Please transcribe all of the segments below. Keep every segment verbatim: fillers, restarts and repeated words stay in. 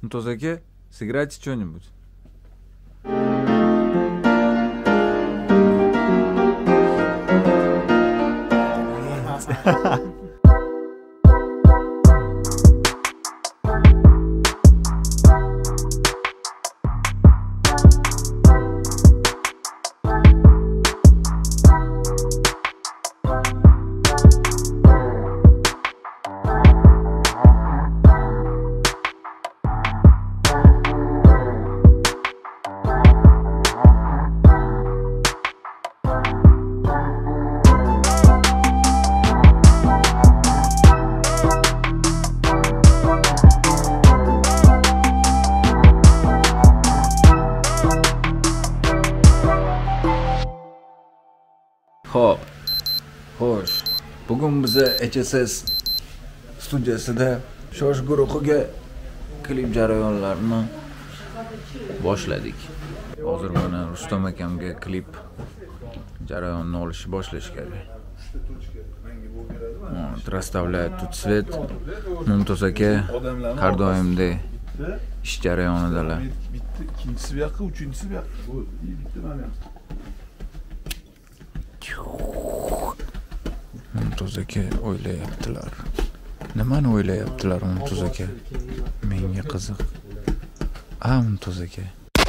Мумтоз aka, сыграйте что-нибудь. Xo'p, xo'sh. Bugun biz H S S studiyasida shosh guruhiga klip jarayonlarini boshladik. Hozir mana Rustam akamga klip jarayonini olishni boshlash kerak. Расставляет тут свет. Mumtoz aka har doimdek ish jarayonidalar. Bitti, ikincisi bir yoqqa, uchinchisi bir yoqqa. Bu bitti mana. Mumtoz aka o'ylayaptilar. Nimani o'ylayaptilar Mumtoz aka? Menga qiziq. A Mumtoz aka.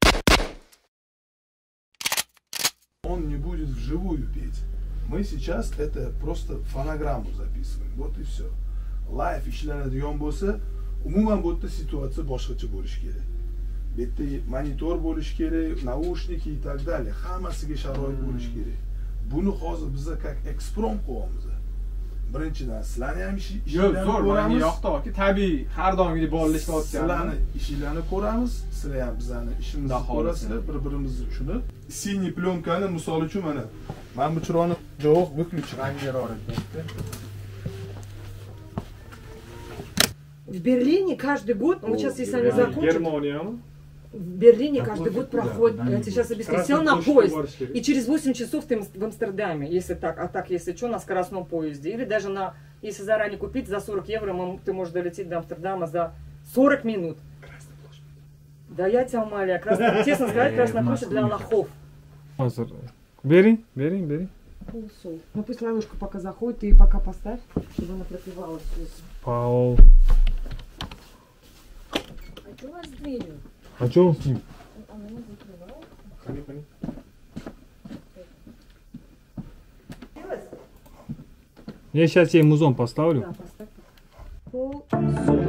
Он не будет вживую петь. Мы сейчас это просто фонограмму записываем. Вот и все. Live ishlanadigan bo'lsa, umuman bu yerda situatsiya boshqacha bo'lishi kerak. Bu yerda monitor bo'lishi kerak, naushniki и так далее. Hammasiga sharoit bo'lishi kerak. Buni hozir biz как ekspromт qilyapmiz. Birinchidan sizlarni ham ishlarni ko'ramiz. Yo'qtoki, tabiiy, har doimgidek bolalar ishlayotgan. Sizlarni ishlarni ko'ramiz, sizlar ham bizlarni ishimizni ko'rasizlar, bir-birimizni tushunib. Siniy plyonканы, misol uchun mana men bu chiroqni yo'q, выключи. В Берлине каждый год, вот сейчас если они закончат, Германия. в Берлине каждый год проходит, я тебе сейчас объясню, сел на поезд, и через восемь часов ты в Амстердаме, если так, а так, если что, на скоростном поезде, или даже на, если заранее купить, за сорок евро ты можешь долететь до Амстердама за сорок минут. Да я тебя умоляю, Красная, честно сказать, Красная площадь для лохов. Бери, бери, бери. Полусол. Ну пусть ловушка пока заходит, ты пока поставь, чтобы она пропивалась. Пау. А что у вас с дверью? А что он с ним? Она не закрывала. Ходи, ходи. Я сейчас ей музон поставлю. Да, поставь. Полусол.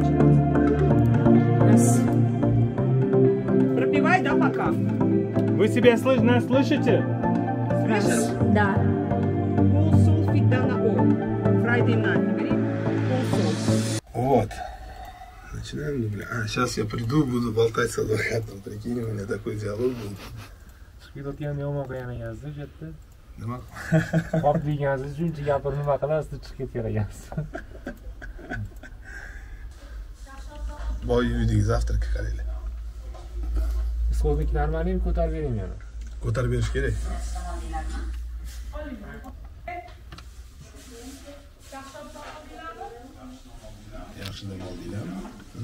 Раз. Пропивай, да, пока? Вы себя слыш- нас слышите? Слышишь? Да. Полусол фита на О. Friday night, говори. Полусол. Вот. Начинаем дубля. А, сейчас я приду, буду болтать с адвокатом. Прикинь, у меня такой диалог будет. Chiqayotgan yomon qilganingizni yerda. Nima? Qop deganingiz shuncha gapirib nima qilasiz, chiqib ketaverasiz. Boy uyidagi завтракka qaranglar. Ishodniki normalmi ko'tarib bering yana. Ko'tarib berish kerak. Yaxshi dam oldinglarmi?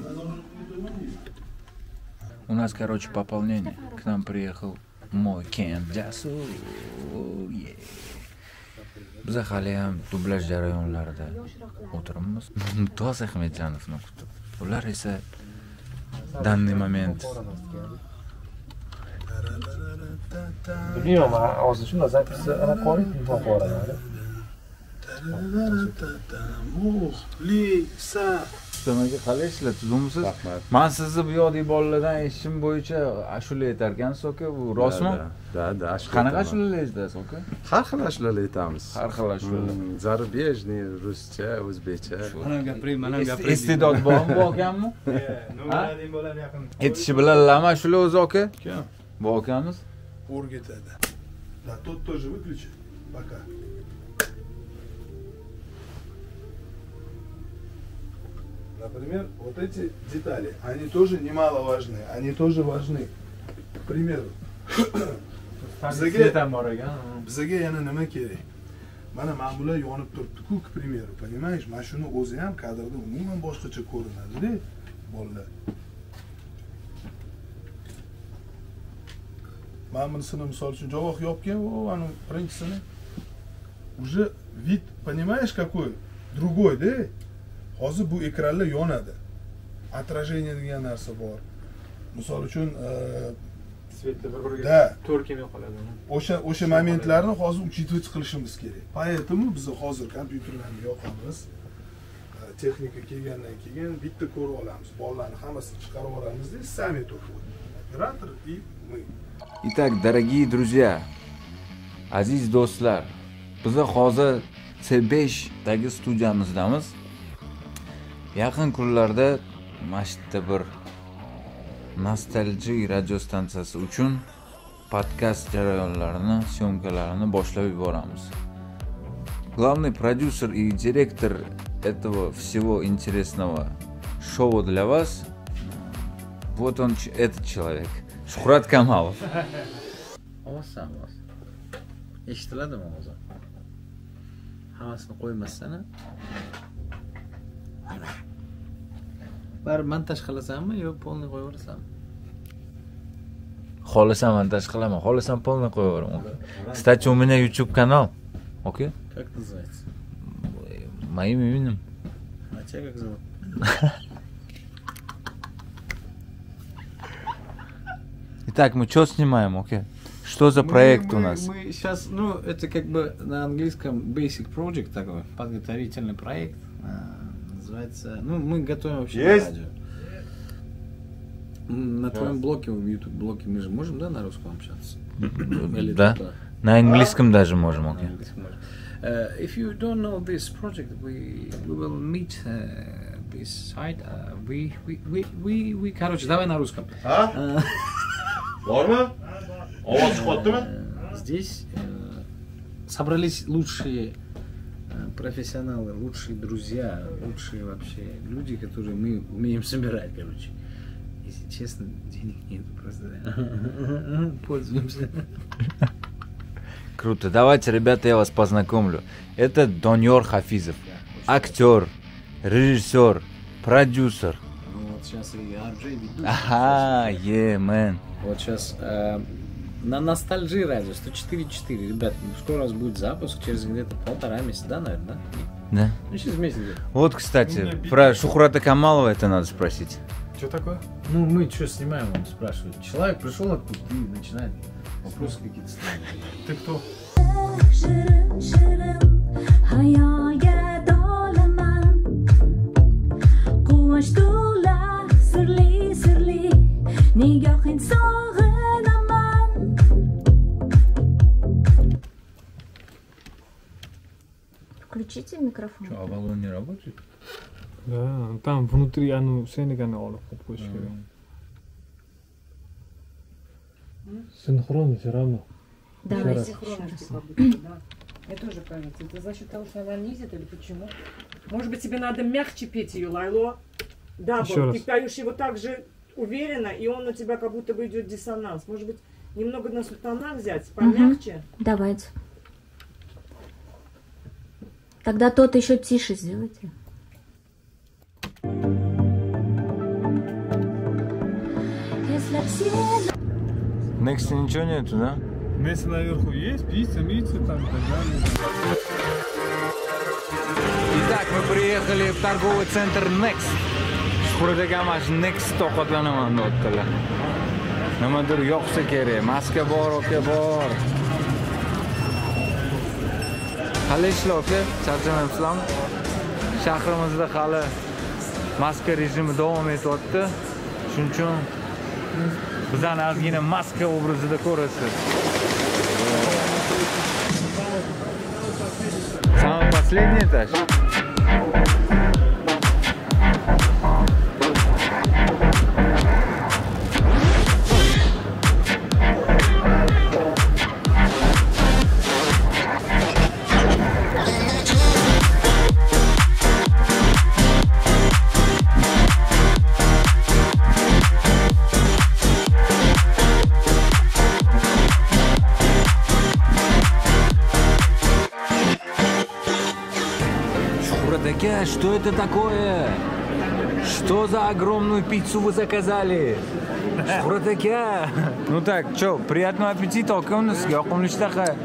У нас, короче, пополнение. К нам приехал мой Кен Джасу. Biz hali ham dublyaj jarayonlarida o'tiribmiz. Mumtoz Ahmedjanovni kutib. Ular esa данный момент Bilmiyorum, hozir shunday zapisi ana qo'yib yuboradi. Muxlisa. Nimaga qalaysizlar, tuzumsiz? Men sizni bu yoqdagi bolalardan eshitishim bo'yicha ashula aytar ekansiz aka, bu rostmi? Da, da, ashula. Qanaqa ashulalar aytasiz aka? Har xil ashulalar aytamiz. Har xil ashulalar. Zarubejniy, ruscha, o'zbekcha. Mana gapiring, mana gapiring. Istedod bormi, bu akammi? No'marading bo'ladi yaqin. Aytishi bilanlarmi ashula o'zi aka? Kim? Bu akamiz. O'rgatadi. Да, тот тоже выключи. Пока. Например, вот эти детали, они тоже немаловажны, они тоже важны. К примеру, bizga yana nima kerak? Mana ma'mullar yonib turibdi-ku, к примеру, понимаешь? Mana shuni o'zi ham kadrda umuman boshqacha ko'rinadi-da, bolalar. mana bunisini misol uchun javoq yopgan, o anu birinchisini уже вид, понимаешь, какой другой-da. Hozir bu ekranlar yonadi. Отражение degan narsa bor. Misol uchun svetda bir-biriga da to'r kelmay qoladi. O'sha o'sha momentlarni hozir учитывать qilishimiz kerak. Поэтому biz hozir kompyuterlarni yoqamiz. Texnika kelgandan keyin bitta ko'rib olamiz. Bolalarni hammasini chiqarib olamiz-da, sami to'qib. Operator и мы. Итак, дорогие друзья, aziz do'stlar, biz hozir C besh dagi studiyamizdamiz. Yaqin kunlarda mana shu yerda bir nostalgik radio stansiyasi uchun podkast jarayonlarini, syomkalarini boshlab yuboramiz. Главный продюсер и директор этого всего интересного шоу для вас, вот он, этот человек, Shuhrat Kamolov. Ovoz-san, ovoz. Eshitiladimi o'zi? Hammasini qo'ymasdan-a? Bari montaj qilasanmi yo polni qo'yaverasanmi? Xohlasam montaj qilaman, xohlasam polni qo'yaveraman. Кстати, у меня YouTube канал. Окей? Как называется? Моим именем. А тебя как зовут? Итак, мы что снимаем, окей? Что за проект мы, у нас? Мы сейчас, ну, это как бы на английском basic project такой, подготовительный проект. Называется, ну, мы готовим вообще Есть? радио. На твоем блоке, в YouTube блоке мы же можем, да, на русском общаться? Или Да. туда? На английском даже можем, На окей? английском можем. Uh, if you don't know this project, we we will meet uh, this site. Uh, we, we we we we короче, давай на русском. А? Bormi? Ovoz chiqyaptimi? Uh, Здесь uh, собрались лучшие uh, профессионалы, лучшие друзья, лучшие вообще люди, которые мы умеем собирать, короче. Если честно, денег нет, просто пользуемся. Круто. Давайте, ребята, я вас познакомлю. Это Доньор Хафизов. Актер, режиссер, продюсер. Ну вот сейчас и ар джей ведут. Ага, е, мэн. Вот сейчас э, на ностальжи радио сто четыре четыре. Ребят, скоро у нас будет запуск, через где-то полтора месяца, да, наверное, да? Да. Ну, через месяц где-то. Вот, кстати, про Шухрата Камалова это надо спросить. Что такое? Ну, мы что снимаем, он спрашивает. Человек пришел откуда и начинает вопросы какие-то ставить. Ты кто? Shirin shirin hayoga dolaman Quvosh to'la sirli sirli nigohin sog'inaman Включите микрофон. Что, а баллон не работает? Да, там внутри оно сцениганы olib qo'yib qo'yish kerak. Синхрон все равно. Давай. раз. Синхронности как будто, да. Мне тоже кажется. Это за счет того, что она низит или почему? Может быть, тебе надо мягче петь ее, Лайло? Да, Еще вот, раз. ты поешь его так же уверенно, и он у тебя как будто бы идет диссонанс. Может быть, немного на султана взять, помягче? Давайте. Тогда тот еще тише сделайте. Next ничего нету, да? Место наверху есть, пицца, мицца там и так далее. Итак, мы приехали в торговый центр Next. Shukrudaga mana shu Next ovqatlanaman deyaptilar. Nimadir yoqsa kerak. Maska bor, oka bor. Hali ishlar, oka? Charchamayapsizlarmi? Shahrimizda hali maska rejimi davom etyapti. Shuning uchun bizani ozgina maska obrazida ko'rasiz. Самый последний этаж. Что это такое? Что за огромную пиццу вы заказали? Шухрат aka. Ну так, что, приятного аппетита, aka uni sizga yoqimli ishtaha.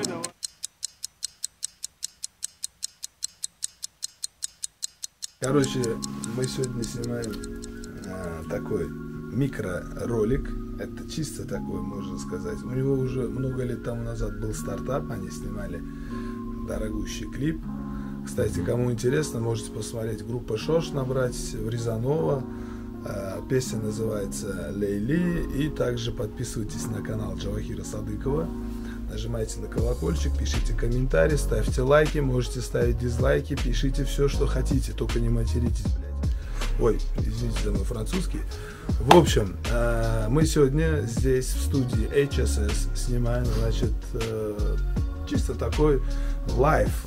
Короче, мы сегодня снимаем а, такой микроролик. Это чисто такой, можно сказать. У него уже много лет тому назад был стартап, они снимали дорогущий клип. Кстати, кому интересно, можете посмотреть группа Шош, набрать в Рязанова. А, песня называется «Лейли». И также подписывайтесь на канал Джавахира Садыкова. Нажимайте на колокольчик, пишите комментарии, ставьте лайки, можете ставить дизлайки, пишите все, что хотите, только не материтесь, блядь. Ой, извините за мой французский. В общем, мы сегодня здесь в студии эйч эс эс снимаем, значит, чисто такой лайв,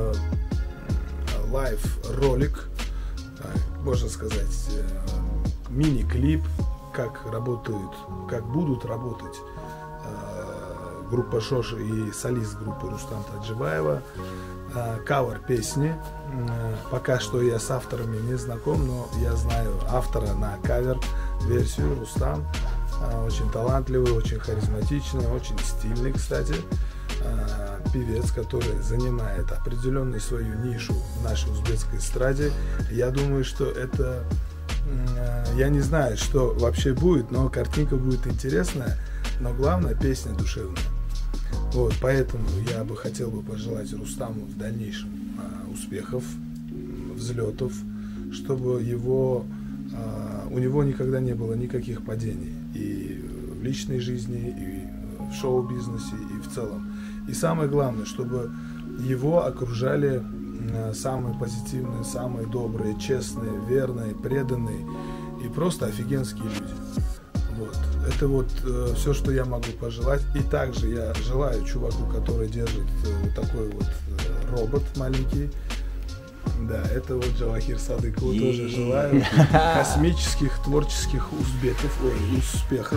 лайв ролик, можно сказать, мини-клип, как работают, как будут работать группа Шош и солист группы Рустам Таджибаева. Кавер песни. Пока что я с авторами не знаком, но я знаю автора на кавер версию Рустам. Очень талантливый, очень харизматичный, очень стильный, кстати. Певец, который занимает определенную свою нишу в нашей узбекской эстраде. Я думаю, что это... Я не знаю, что вообще будет, но картинка будет интересная. Но главное, песня душевная. Вот, поэтому я бы хотел бы пожелать Рустаму в дальнейшем а, успехов, взлетов, чтобы его, а, у него никогда не было никаких падений и в личной жизни, и в шоу-бизнесе, и в целом. И самое главное, чтобы его окружали а, самые позитивные, самые добрые, честные, верные, преданные и просто офигенские люди. Вот. Это вот э, все, что я могу пожелать. И также я желаю чуваку, который держит э, вот такой вот э, робот маленький. Да, это вот Джавахир Садыкову тоже желаю космических, творческих узбеков, ой, успехов.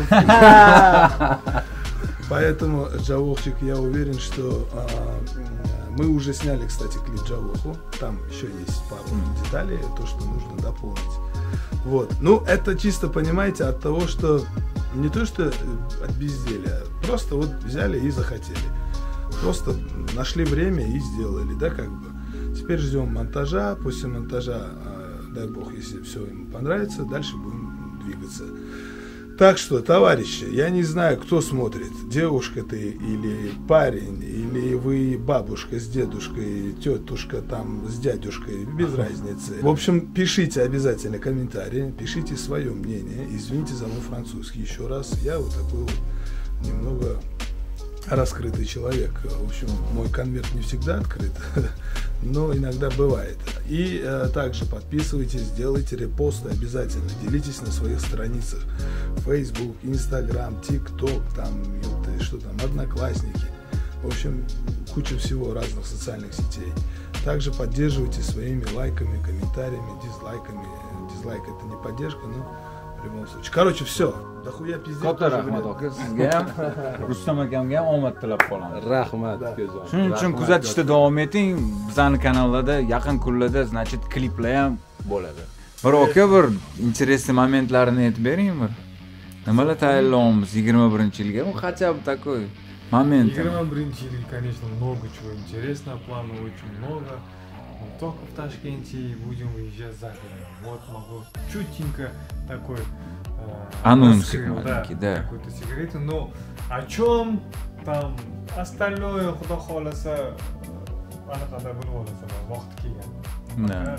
Поэтому, Джавохчик, я уверен, что э, мы уже сняли, кстати, клип Джавоху. Там еще есть пару деталей, то, что нужно дополнить. Вот. Ну, это чисто, понимаете, от того, что не то, что от безделия, просто вот взяли и захотели. Просто нашли время и сделали, да, как бы. Теперь ждем монтажа, после монтажа, дай бог, если все ему понравится, дальше будем двигаться. Так что, товарищи, я не знаю, кто смотрит, девушка ты или парень, или вы бабушка с дедушкой, тетушка там с дядюшкой, без разницы. В общем, пишите обязательно комментарии, пишите свое мнение. Извините за мой французский еще раз, я вот такой вот немного раскрытый человек. В общем, мой конверт не всегда открыт, но иногда бывает. И э, также подписывайтесь, делайте репосты обязательно, делитесь на своих страницах. Facebook, Instagram, TikTok, там, что там, Одноклассники. В общем, куча всего разных социальных сетей. Также поддерживайте своими лайками, комментариями, дизлайками. Дизлайк это не поддержка, но в любом случае. Короче, все. Дохуя пиздец. Katta rahmat aka, sizga ham, Rustam akamga ham omad tilab qolaman. Rahmat, go'zal. Shuning uchun kuzatishda davom eting. Bizning kanallarda yaqin kunlarda, значит, kliplar ham bo'ladi. Bir aka bir интересный моментlarini aytib bering bir. Nimalar tayyorlayapmiz yigirma birinchi yilga? Bu хотя бы такой момент. yigirma birinchi yilga, конечно, много чего интересного, планов очень много. Но только в Ташкенте будем выезжать за город. Вот могу чутенько такой анонсик раскрыл, маленький, да. Какой-то секрет. Но о чем там остальное, Худо холоса, она когда было, вахт кия. Да.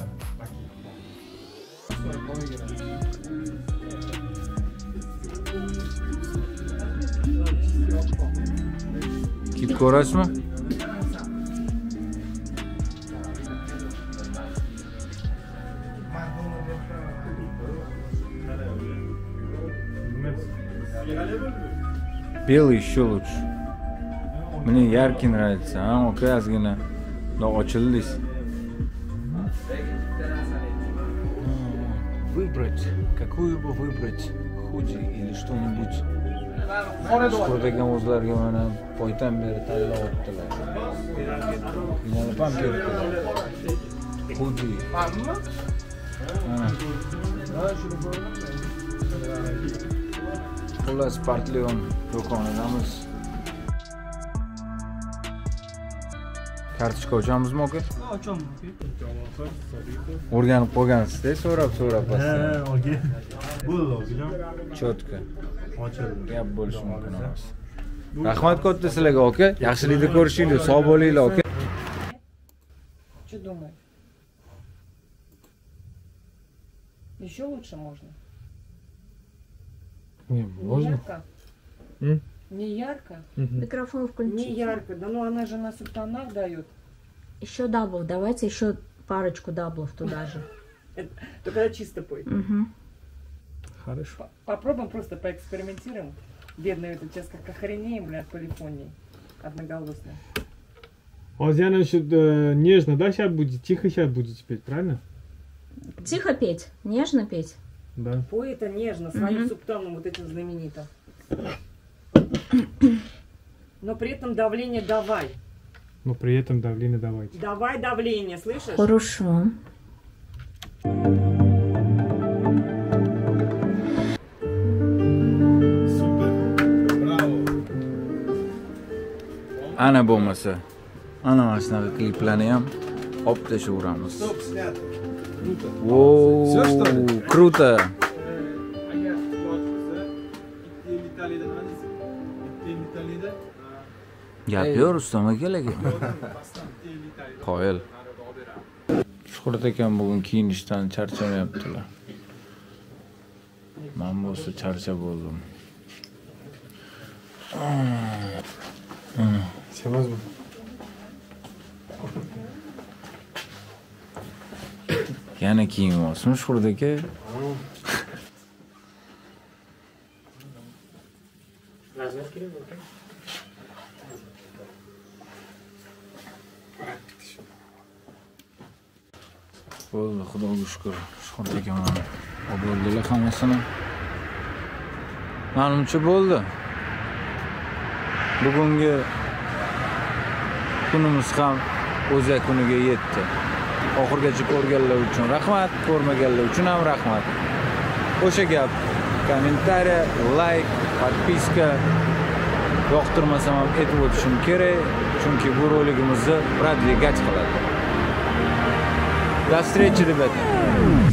Kit ko'rasizmi? Белый еще лучше. Мне яркий нравится, а окей, озгина. Но очились. Выбрать, какую бы выбрать, худи или что-нибудь. Shukurdagan o'zlariga mana poytan beri tanlayaptilar. Yana ham berdilar. Xudi. Mana Xullas, Spartlion do'konidamiz. Kartochka ochamizmi aka? Ochamiz. O'rganib qolgansiz-da, so'rab-so'rab pastdan. Ha, o'rgan. Bo'ldi, o'rgan. Chotka. Ochildi. Gap bo'lishi mumkin emas. Rahmat katta sizlarga aka. Yaxshilikni ko'rishinglar, sog' bo'linglar aka. Что думаешь? Еще лучше можно? Не, Не можно? ярко? М? Не ярко? Микрофон Не включите. ярко. Да ну она же на субтонах дает. Еще даблов, давайте еще парочку даблов туда же. Только когда чисто пой. Мгм. Хорошо. П- Попробуем просто поэкспериментируем. Бедный этот сейчас как охренеем, блядь, полифонией. Одноголосной. Вот я насчет э, нежно, да, сейчас будет, тихо сейчас будете петь, правильно? Тихо петь, нежно петь. Да. Пой это нежно, своим Мгм. субтоном вот этим знаменитым. Но при этом давление давай. Но при этом давление давайте. Давай давление, слышишь? Хорошо. Супер. Браво. Ana bo'lmasa, ana mana shunaqa kliplarni ham olib tashaveramiz. Стоп, снято. Круто. Wow, Всё, что ли? Kruto. Agar yo'q bo'lsa, bitta metalida nima deysiz? Bitta metalida Gap yo'q Rustam akalarga. Qoyil. Shuhrat akam bugun kiyinishdan charchamayaptilar. Men bo'lsa charchab bo'ldim. Серьезно? Yana kiyinyapsizmi Shuhrat aka? Bo'ldi, xudoga shukr. Shuhrat akam olib bo'ldilar hammasini. Menimcha bo'ldi. Bugungi kunimiz ham o'z yakuniga yetdi. Oxirgacha ko'rganlar uchun rahmat, ko'rmaganlar uchun ham rahmat. O'sha gap, kommentariy, like, podpiska yoqtirmasam ham aytib o'tishim kerak, chunki bu roligimizni продвигать qiladi. До встречи, ребята.